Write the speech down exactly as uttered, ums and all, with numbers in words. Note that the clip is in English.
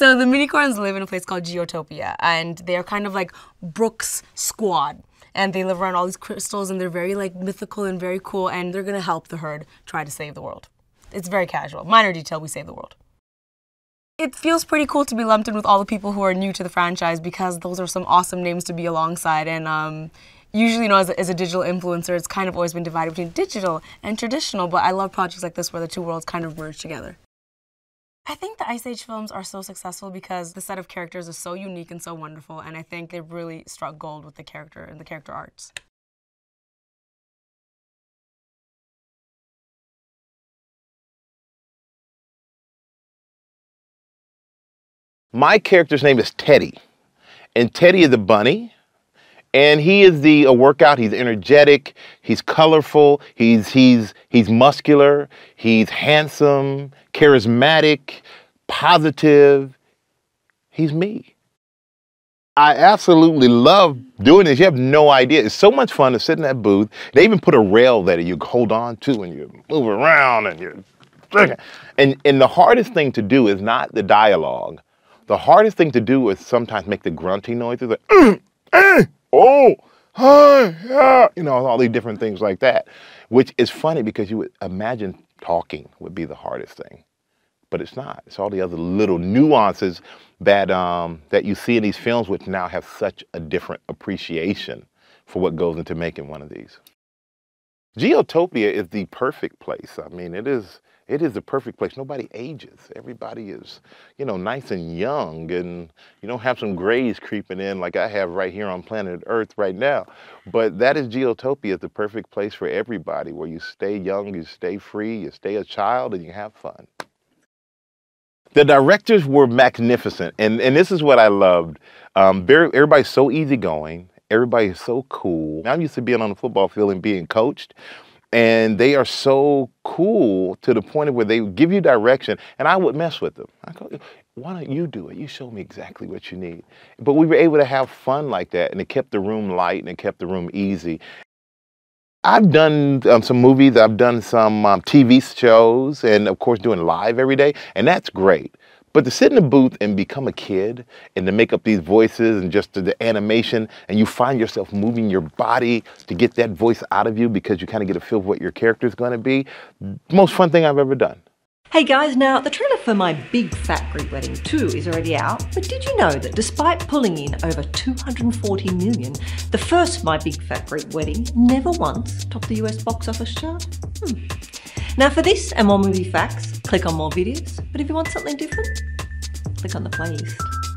So the minicorns live in a place called Geotopia, and they're kind of like Brooks' squad. And they live around all these crystals, and they're very like mythical and very cool, and they're gonna help the herd try to save the world. It's very casual. Minor detail, we save the world. It feels pretty cool to be lumped in with all the people who are new to the franchise because those are some awesome names to be alongside. And um, usually, you know, as a, as a digital influencer, it's kind of always been divided between digital and traditional, but I love projects like this where the two worlds kind of merge together. I think the Ice Age films are so successful because the set of characters is so unique and so wonderful, and I think they've really struck gold with the character and the character arts. My character's name is Teddy, and Teddy is a bunny, and he is the a workout. He's energetic, he's colorful, he's he's he's muscular, he's handsome, charismatic, positive. He's me. I absolutely love doing this. You have no idea. It's so much fun to sit in that booth. They even put a rail that you hold on to and you move around and you and and the hardest thing to do is not the dialogue. The hardest thing to do is sometimes make the grunty noises like mm, eh, oh, hi, yeah, you know, all these different things like that, which is funny because you would imagine talking would be the hardest thing, but it's not. It's all the other little nuances that um, that you see in these films, which now have such a different appreciation for what goes into making one of these. Geotopia is the perfect place. I mean, it is. It is the perfect place. Nobody ages. Everybody is, you know, nice and young, and you don't have some grays creeping in like I have right here on planet Earth right now. But that is Geotopia, the perfect place for everybody, where you stay young, you stay free, you stay a child, and you have fun. The directors were magnificent, and, and this is what I loved. Um, very, everybody's so easygoing. Everybody is so cool. I'm used to being on the football field and being coached. And they are so cool to the point of where they give you direction, and I would mess with them. I go, why don't you do it? You show me exactly what you need. But we were able to have fun like that, and it kept the room light, and it kept the room easy. I've done um, some movies, I've done some um, T V shows, and of course doing live every day, and that's great. But to sit in a booth and become a kid and to make up these voices and just the animation, and you find yourself moving your body to get that voice out of you because you kind of get a feel of what your character is going to be, most fun thing I've ever done. Hey guys, now the trailer for My Big Fat Greek Wedding two is already out, but did you know that despite pulling in over two hundred forty million, the first My Big Fat Greek Wedding never once topped the U S box office chart? Hmm. Now for this and more movie facts, click on more videos, but if you want something different, click on the playlist.